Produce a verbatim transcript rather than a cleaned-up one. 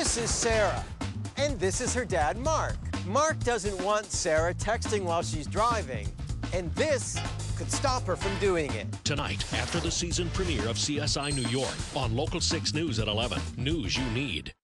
This is Sarah, and this is her dad, Mark. Mark doesn't want Sarah texting while she's driving, and this could stop her from doing it. Tonight, after the season premiere of C S I New York, on Local six News at eleven. News you need.